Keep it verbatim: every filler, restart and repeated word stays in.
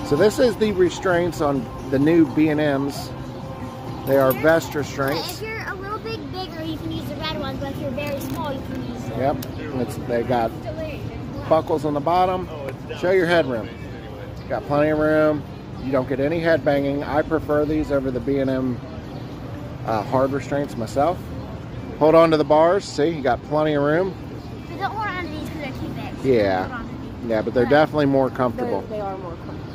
So this is the restraints on the new B and M's. They are vest If restraints. you're a little bit bigger, you can use the red ones, but if you're very small, you can use the... Yep, it's, they got buckles on the bottom. Show your headroom. Got plenty of room. You don't get any head banging. I prefer these over the B and M uh, hard restraints myself. Hold on to the bars. See, you got plenty of room. But don't hold on to these because they're too big. So Yeah, hold on to these. yeah, but they're But definitely more comfortable. They are more comfortable.